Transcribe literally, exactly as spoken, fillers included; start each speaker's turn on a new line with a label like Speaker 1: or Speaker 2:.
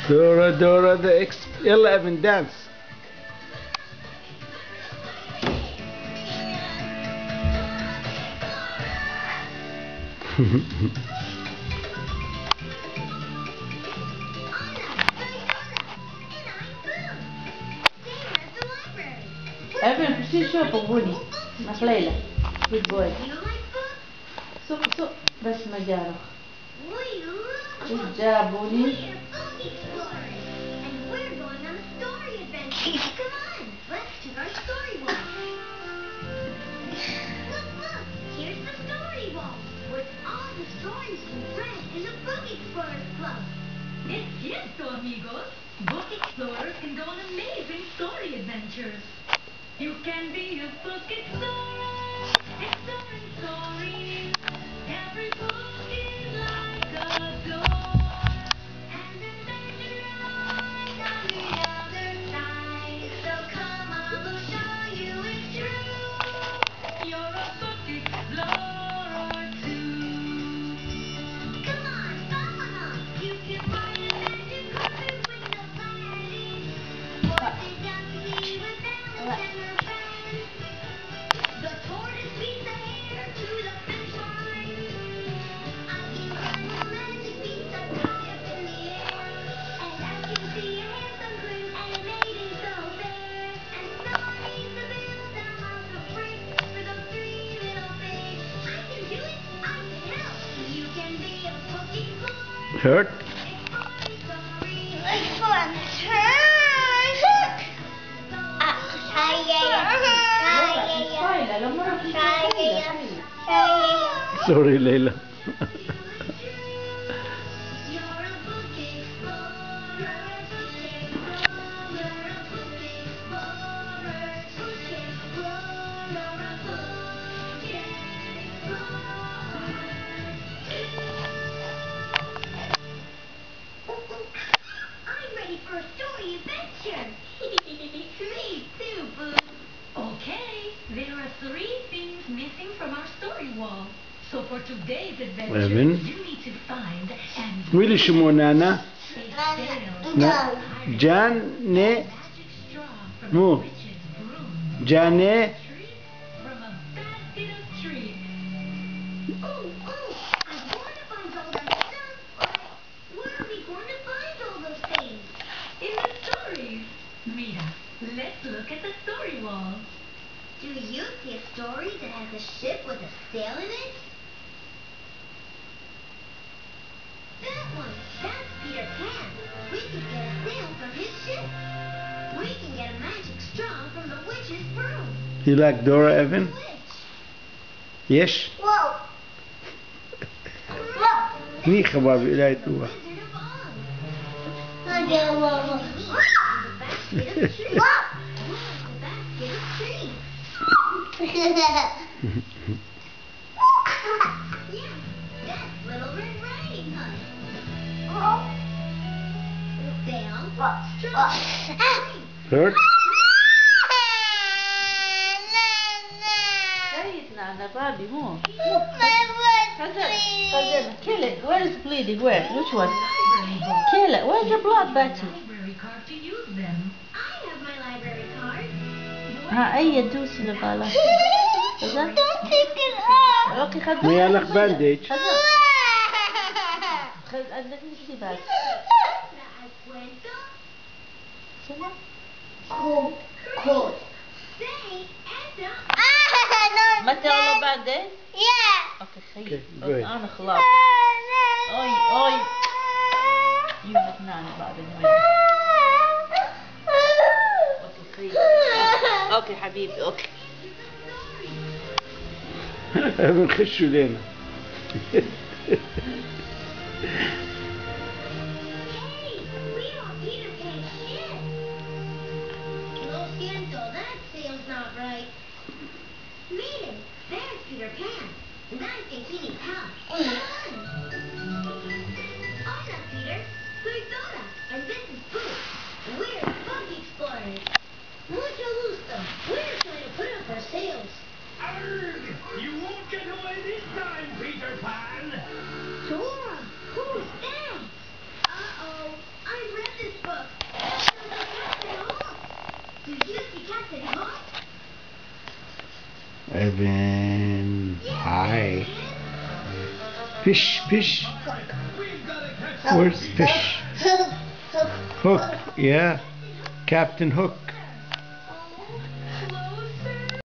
Speaker 1: Dora, Dora, the X eleven dance.
Speaker 2: Evan, precies zo op Woody. Naar Layla. Good boy. Zo, zo. Best maar jarig. Good job, Woody.
Speaker 3: It's cierto, amigos. Book explorers can go on amazing story adventures. You can be a book explorer, exploring stories. Every book is like a door, and then there's your eyes on the other side. So come on, we'll show you it's true. You're a book explorer too. Come on, follow along. You can write a magic card with the flash. What they don't see with Alice and her friends. The tortoise beats the hare to the finish line. I can climb a magic beat that's high up in the air. And I can see a handsome prince and a maiden so fair. And someone needs to build a house of bricks for those three little pigs. I can do it. I can help. You can be a book explorer.
Speaker 1: Hurt?
Speaker 3: Exploring stories.
Speaker 2: Fine, alam mo na.
Speaker 1: Sorry, Layla.
Speaker 3: You're a book explorer, book explorer, book explorer, book explorer, a book explorer. I'm ready for a story adventure. Me too, Boo. Okay, there are three things missing from our story wall. So for today's adventure,
Speaker 1: Evan?
Speaker 3: you need to find and
Speaker 1: Really Shimonana?
Speaker 3: sail
Speaker 1: Na Jan ne
Speaker 3: magic straw from
Speaker 1: Mo.
Speaker 3: a witch's broom.
Speaker 1: Jane
Speaker 3: Treat from a basket of treats. Oh, oh, I want to find all that stuff, but where are we going to find all those things? In the stories. Mira, let's look at the story wall. Do you see a story that has a ship with a sail in it? That one, that's Peter Pan. We can get a sail from his ship. We can get a magic straw from the witch's broom.
Speaker 1: You like Dora, Evan?
Speaker 3: Witch.
Speaker 1: Yes?
Speaker 3: Whoa.
Speaker 1: Niet gewoon weer toe.
Speaker 3: Wizard of Oz. The basket of trees. The basket of trees. Yeah, that's Little Red Riding Hood. Sail, straw, tree.
Speaker 1: Hurt?
Speaker 2: Say it, Nana, Bobby, more. Kill it. Where is bleeding? Where? Which one?
Speaker 3: Library book.
Speaker 2: Kill it. Where's your blood, Betty?
Speaker 3: Library card to use them. I have my library card.
Speaker 2: ها أي دوس اللي بالك.
Speaker 4: Don't take it off.
Speaker 2: أوكي خذ.
Speaker 1: ما يالك bandage.
Speaker 2: خذ. خذ عندك نسي بعد. شنو؟
Speaker 4: Cold, cold.
Speaker 3: Say, Etta.
Speaker 4: Ah, no.
Speaker 2: ما تعملوا بعدين؟
Speaker 4: Yeah.
Speaker 2: أوكي خير.
Speaker 1: Okay, good.
Speaker 2: أنا خلاص. أوي أوي. يومك نانا بعدين وين؟ أوكي خير. أوكي حبيبي أوكي.
Speaker 1: Evan خشوا لنا.
Speaker 3: Hey, we are Peter Pan's ship. Lo siento, that sail's not right. Miren, there's Peter Pan, and I think he needs help. Come on. Hola, Peter. Soy Dora, and this is Boo. We're book explorers. Mucho gusto. We're trying to put up our sails.
Speaker 5: Arrgh! You won't get away this time, Peter Pan!
Speaker 3: Dora, who's that?
Speaker 1: Evan, hi. Fish, fish. Where's fish? Hook, yeah. Captain Hook.